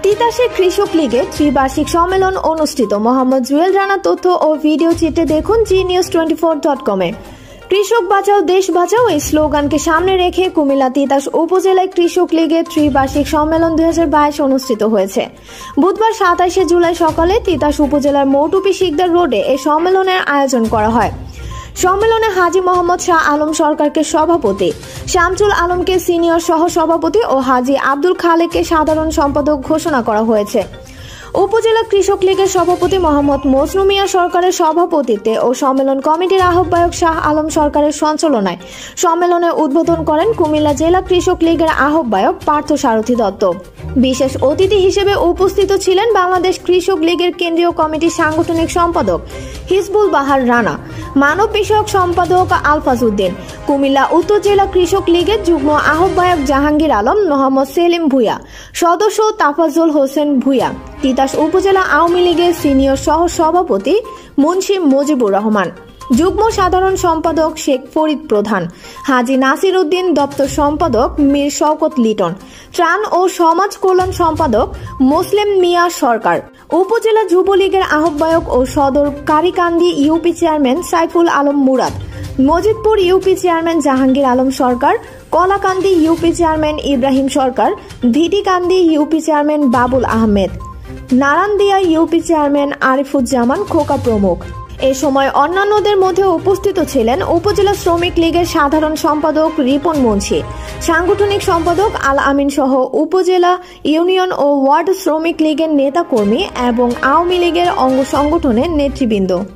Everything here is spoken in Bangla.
তিতাসে কৃষক লীগের ত্রিবার্ষিক সম্মেলন অনুষ্ঠিত। মোহাম্মদ জুয়েল রানা তথ্য ও ভিডিও চিত্রে দেখুন gnews24.com-এ। কৃষক বাঁচাও দেশ বাঁচাও এই স্লোগানকে সামনে রেখে কুমিল্লা তিতাস উপজেলায় কৃষক লীগের ত্রিবার্ষিক সম্মেলন 2022 অনুষ্ঠিত হয়েছে। বুধবার 27 জুলাই সকালে তিতাস উপজেলার মৌটুপি শিকদার রোডে এই সম্মেলনের আয়োজন করা হয়। সম্মেলনে হাজী মোহাম্মদ শাহ আলম সরকারকে সভাপতি, শামসুল আলমকে সিনিয়র সহ সভাপতি ও হাজী আব্দুল খালেককে সাধারণ সম্পাদক ঘোষণা করা হয়েছে। উপজেলা কৃষক লীগের সভাপতি মোহাম্মদ মজনু মিয়া সরকারের সভাপতিত্বে ও সম্মেলন কমিটির আহ্বায়ক শাহ আলম সরকারের সঞ্চালনায় সম্মেলনে উদ্বোধন করেন কুমিল্লা জেলা কৃষক লীগের আহ্বায়ক পার্থ সারথী দত্ত। বিশেষ অতিথি হিসেবে উপস্থিত ছিলেন বাংলাদেশ কৃষক লীগের কেন্দ্রীয় কমিটির সাংগঠনিক সম্পাদক হিজবুল বাহার রানা, মানব বিষয়ক সম্পাদক আলফাজ উদ্দিন, কুমিল্লা উত্তর জেলা কৃষক লীগের যুগ্ম আহ্বায়ক জাহাঙ্গীর আলম, মোহাম্মদ সেলিম ভুঁইয়া, সদস্য তাফাজ্জল হোসেন ভুঁইয়া, তিতাস উপজেলা আওয়ামী লীগের সিনিয়র সহ সভাপতি মুন্সি মুজিবুর রহমান, যুগ্ম সাধারণ সম্পাদক শেখ ফরিদ প্রধান, হাজী নাসির উদ্দিন, দপ্তর সম্পাদক মীর শওকত লিটন, ত্রাণ ও সমাজ কল্যাণ সম্পাদক মুসলিম মিয়া সরকার, উপজেলা যুবলীগের আহ্বায়ক ও সদর Karikandi UP chairman Saiful Alam Murad, Majidpur UP chairman Jahangir Alam Sarkar, Kalakandi UP chairman Ibrahim Sarkar, Bhitikandi UP chairman Babul Ahmed, Narandia UP chairman Arifuzzaman Khoka প্রমুখ। এ সময় অন্যান্যদের মধ্যে উপস্থিত ছিলেন উপজেলা শ্রমিক লীগের সাধারণ সম্পাদক রিপন মুন্সি, সাংগঠনিক সম্পাদক আল আমিন সহ উপজেলা, ইউনিয়ন ও ওয়ার্ড শ্রমিক লীগের নেতাকর্মী এবং আওয়ামী লীগের অঙ্গ সংগঠনের নেতৃবৃন্দ।